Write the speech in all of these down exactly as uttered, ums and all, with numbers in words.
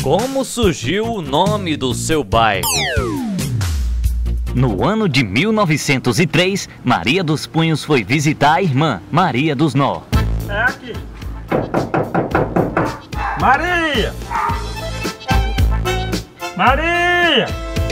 Como surgiu o nome do seu bairro? No ano de mil novecentos e três, Maria dos Punhos foi visitar a irmã, Maria dos Nó. É aqui. Maria! Maria!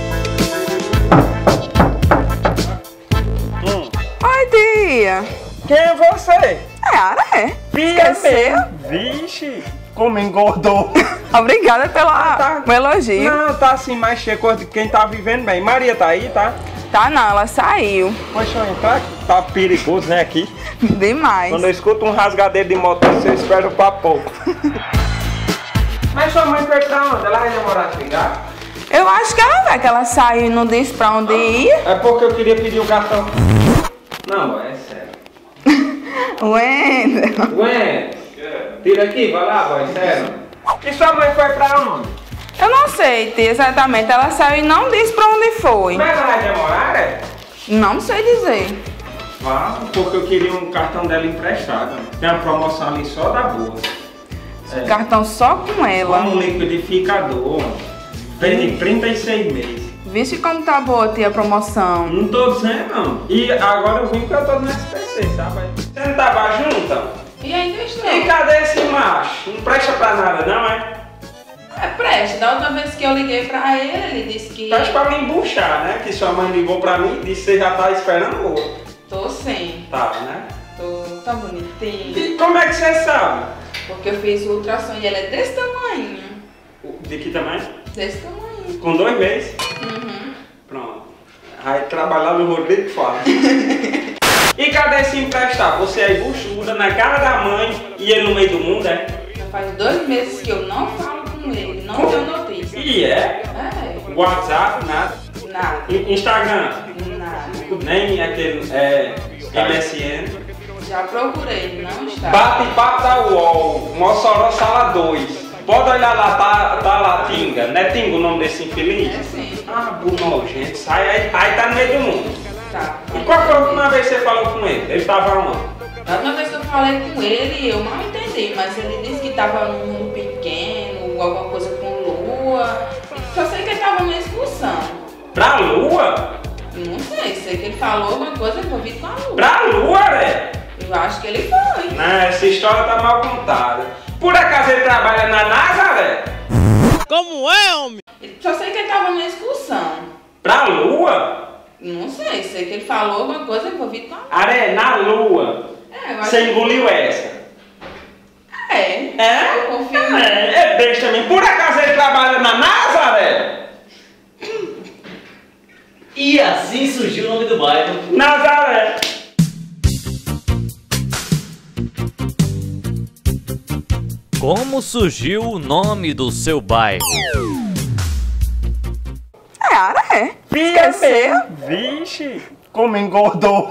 Hum. Oi, tia. Quem é você? É Aré. Esqueceu? Vixe, como engordou. Obrigada pela, Tá. pelo elogio. Não, tá assim mais cheia coisa de quem tá vivendo bem. Maria tá aí, tá? Tá não, ela saiu. Deixa eu entrar aqui. Tá perigoso, né, aqui. Demais. Quando eu escuto um rasgadeiro de moto, você espera pra pouco. Mas sua mãe foi pra onde? Ela vai demorar a chegar? Eu acho que ela vai, que ela saiu e não disse pra onde ia. É porque eu queria pedir o cartão. Não, é sério. Wendel. Ué, tira aqui, vai lá, vai, sério. E sua mãe foi pra onde? Eu não sei, tia, exatamente. Ela saiu e não disse pra onde foi. Mas ela vai demorar, é? Não sei dizer. Ah, porque eu queria um cartão dela emprestado. Tem uma promoção ali só da boa. É. Cartão só com ela. Um liquidificador. Vende trinta e seis meses. Vixe como tá boa, tia, a promoção. Não tô dizendo, não. E agora eu vim que eu tô no S P C, sabe? Você não tava junto? E ainda estou. E cadê esse macho? Não presta pra nada, não, é? É, preste. Da última vez que eu liguei pra ele, ele disse que... Tá pra me embuchar, né? Que sua mãe ligou pra mim e disse que você já tá esperando o outro. Tô sim. Tá, né? Tô tão bonitinho. E como é que você sabe? Porque eu fiz o ultrassom e ela é desse tamanho. De que tamanho? Desse tamanho. Com dois meses? Uhum. Pronto. Aí trabalhar no Rodrigo fala. E cadê se emprestar? Você é buchuda na cara da mãe e ele no meio do mundo, é? Já faz dois meses que eu não falo com ele, não tenho notícia. E é? É. WhatsApp, nada. Nada. I- Instagram? Nada. Nem aquele é, M S N. Já procurei, não está. Bate-papo da U O L, Mossoró Sala dois. Pode olhar lá, tá, tá lá, Tinga. Não é Tinga o nome desse infeliz? É sim. Ah, burro, gente. Sai aí, aí tá no meio do mundo. Tá. E qual foi a última vez que você falou com ele? Ele tava onde? Da última vez que eu falei com ele, eu não entendi, mas ele disse que tava num mundo pequeno, alguma coisa com lua. Só sei que ele tava numa excursão. Pra lua? Não sei, sei que ele falou alguma coisa envolvida com a lua. Pra lua, né? Eu acho que ele foi. Não, essa história tá mal contada. Por acaso ele trabalha na NASA, velho? Como é, homem? Só sei que ele tava numa excursão. Pra lua? Não sei, sei que ele falou alguma coisa envolvida com a lua. Aré, na lua. É, eu acho Você que- engoliu essa? É. É? Eu confio. É, é besta também. Por acaso ele trabalha na NASA, velho? E assim surgiu o nome do bairro. Nazaré. Como surgiu o nome do seu bairro? É Aré. Esqueceu? Vixe, como engordou.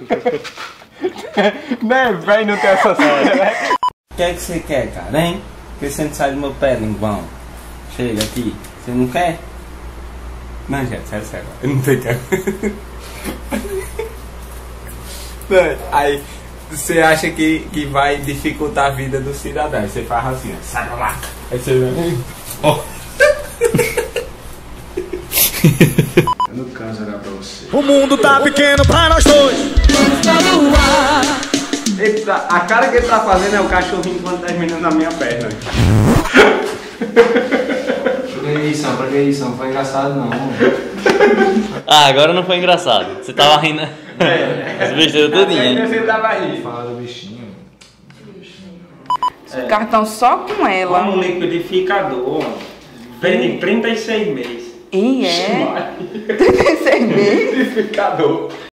Né, velho, não tem essa sorte, né? O que é que você quer, cara, hein? Porque você não sai do meu pé, linguão. Chega aqui. Você não quer? Não, gente, sério, sério. Eu não tenho tempo. Aí, você acha que, que vai dificultar a vida do cidadão. Aí você faz assim, ó, sai pra lá. Aí você vem. Ó. Eu não canso olhar pra você. O mundo tá pequeno pra nós dois. Ele tá- a cara que ele tá fazendo é o cachorrinho quando terminando na minha perna. Pra que isso, pra que isso? Não foi engraçado não. Ah, agora não foi engraçado. Você tava rindo. As besteiras tudinho. Você tava aí. Fala do bichinho. Cartão só com ela. Um liquidificador. Vende trinta e seis meses. E é? trinta e seis mil? Liquidificador.